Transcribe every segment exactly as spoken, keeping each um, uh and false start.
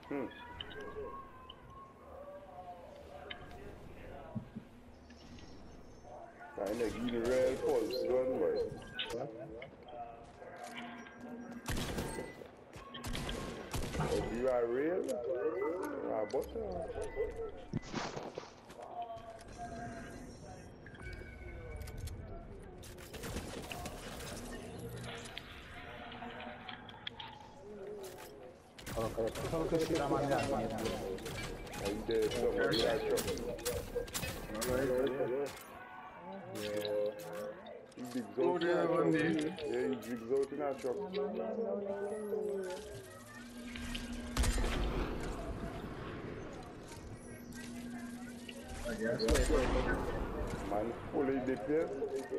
Hmm. Kind of give the real pulse, don't worry. If you are real, you are butter. Kalau kesilamannya And there's somebody that shot. He digs out in our shop. Yeah, he digs out in our shop. Man fully dip here.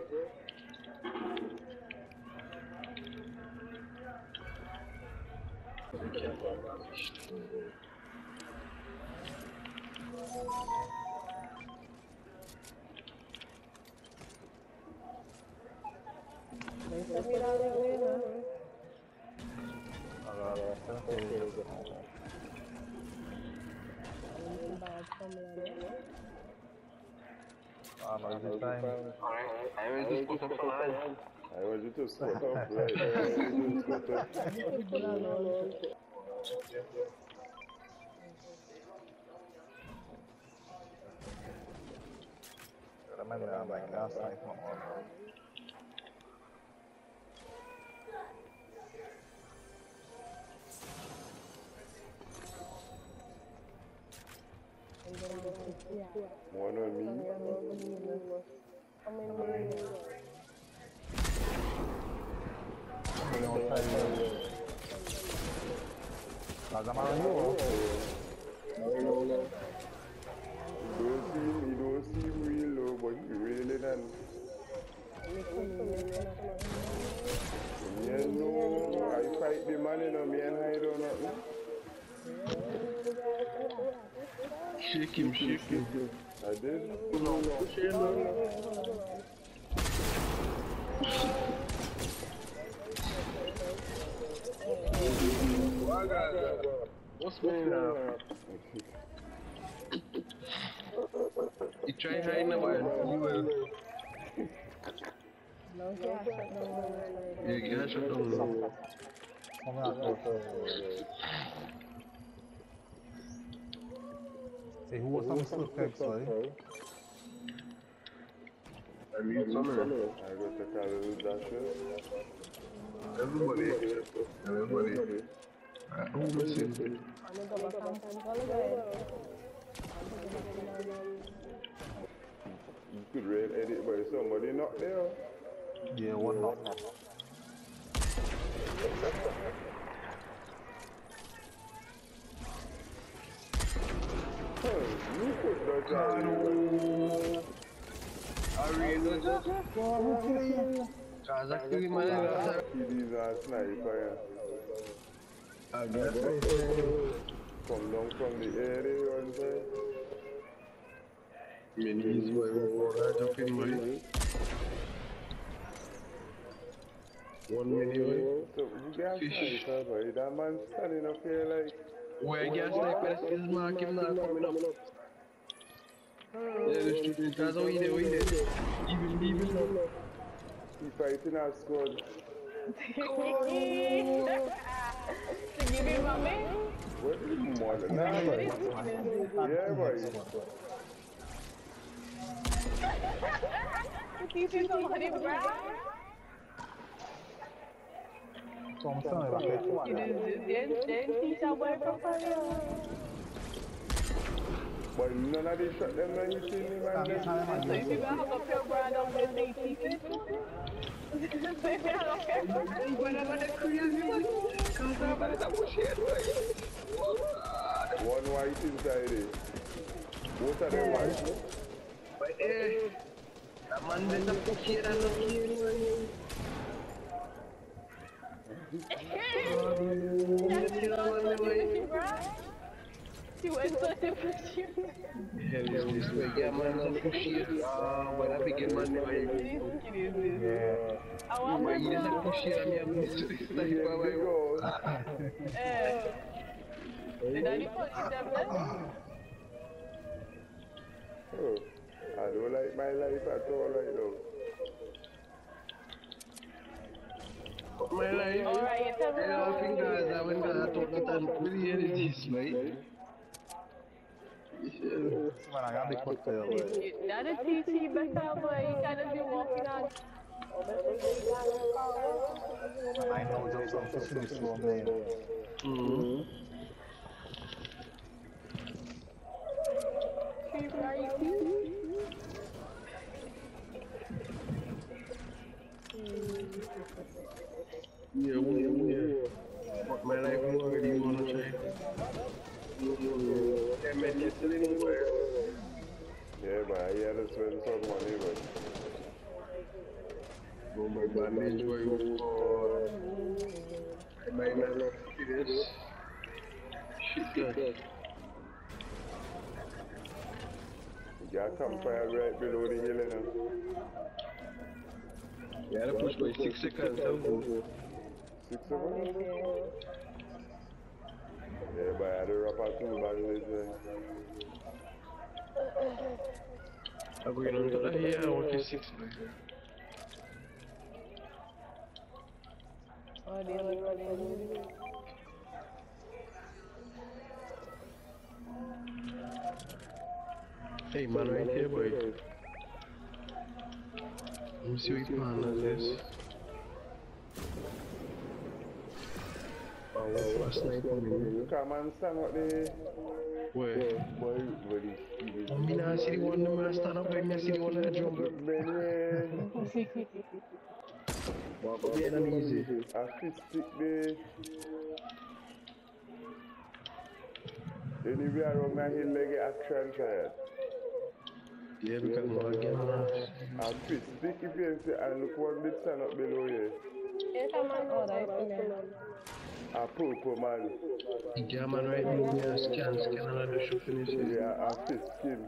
Ah, mas this time. Alright, I will just put up for live. I want you to spot up, right? I want you to spot up. Ramai lah, baik dah, saya mau. One on me. Agak malam juga. He don't seem, he don't seem real low, but he really done. Me and no, I fight the man, you know, me and hide or nothing. Shake him, shake him. I did. No, no, shake him. What's going on? You try hiding about it. You will. Yeah, get shut down. Say who was some suspects, right? I mean, summer. I got to call it dashes. Everybody. Everybody. Uh, who was it? You could read edit by somebody not there. Yeah, one not. Huh, you put that down. I really don't know. Exactly, man. These are sniper. I guess so. Come down from the area and say. Minis were right up in my one minute. So you got sniper, boy. That man standing up here like. Where I get sniper is mark him not coming up. Yeah, the student, that's how he did, how he did. Even, even. He fighting our squad. To give him a man? What is more than that? Yeah, boy. You see somebody brown? Thompson है बाकी. You didn't didn't teach our boy from But none of these shot them when you see me, man. So if you have a pure brand on the they teach it. So if you have a pure brand. Whatever the crazy man. Cause I'm about to push it. One white inside it. Both of them white. But eh, that man did the push it and the kill. She went to the push you. Hell is this way, yeah man, the push it. Ah, when I begin man, Yeah. I want my to the push it and I'm going to this like, Go. Eh. Did I put them then? Oh, I don't like my life at all right now. My life. Alright, you tell me. I don't think guys, I went to talk to them. Really, really, this, right? Man, I got big foot there, boy. That is T T better, boy. You can't be walking on. I know just some fishing is from there. Mm-hmm. Yeah, well, yeah. But my life is already on the train. I met yesterday anywhere. Yeah, but I had to spend some money, but... Oh my bandage where you for... I might not see this. Shit, God. You got campfire right below the hill, you know. Yeah, I push by six seconds. Six seconds? Yeah, but I had to wrap out two bandage, man. I'm going on to the here, I want to six, man. Oh, they look like Hey, man, right here, boy. Let me see what you plan on this. Oh, last night for me. Come and stand up there. Where? Boy, buddy. I mean, I see the one that stand up, I see the one that jump. Man, yeah. Walk up here and easy. A fist stick there. Anyway, around my hill, like action triad. Yeah, because more again, man. A fist stick if you see, and look one bit stand up below here. Yes, I'm on order. A purple man. Yeah, man, right now, yeah, scan, scan, and I just finish it. Yeah, a fist skin.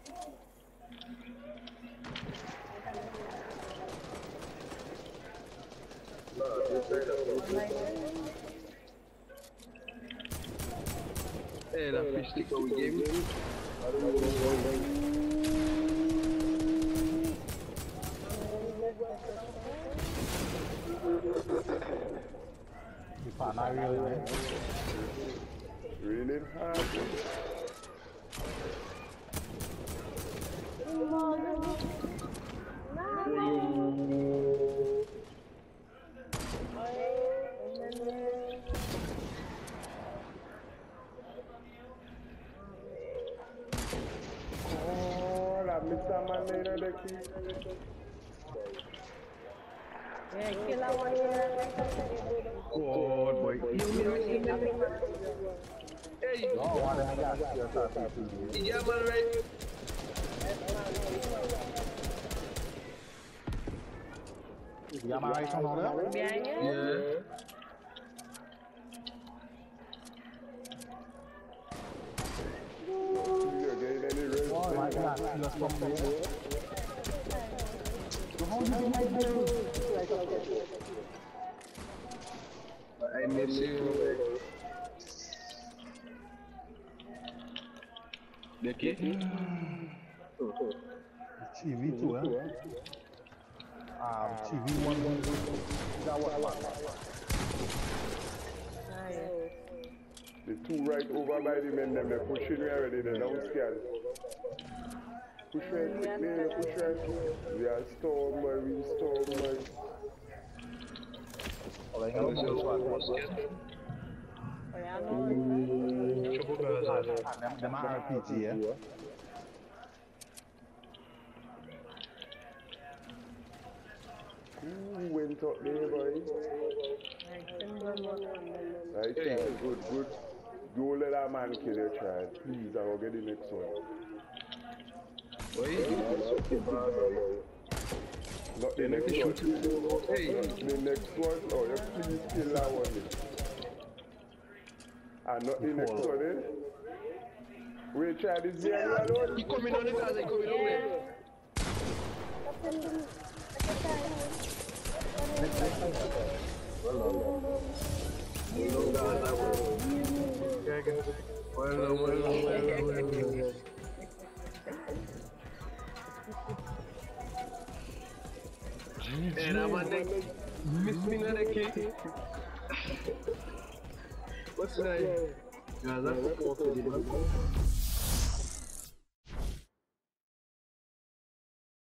Hey, that fish stick that we gave me. You can't not really, man. Really hard. Oh, la Mister Manina de aquí. Yeah, kill that one here. God, boy. Hey, No, why the heck I got your top T V? yeah, man, right? You got my right on over there? Behind you? Yeah. You're getting any red? Oh, my God, let's go from there. So how you doing, my dude? I miss you. The kid? T V too, eh? Um, T V one, one, that one, one. The two right over by the men, them, they're pushing me already, they're down scan. Push right quick there, push right. We are storm, boy, we storm, boy. Oh, they know this one. Them, them are R P G, yeah? Ooh, went up there, boy. Right, yeah, good, good. Don't let that man kill your child. Please, I will get the next one. Wait, Not the next one. hey, Not the next one. Oh, you please kill that one. And not the next one, eh? Wait, child, is there alone? he coming on the car, he coming on there. You know that I will. Yeah, nigga. Well, well, well, well, well, well. And I'm on the miss me not a kid. What's that? Guys, I forgot to do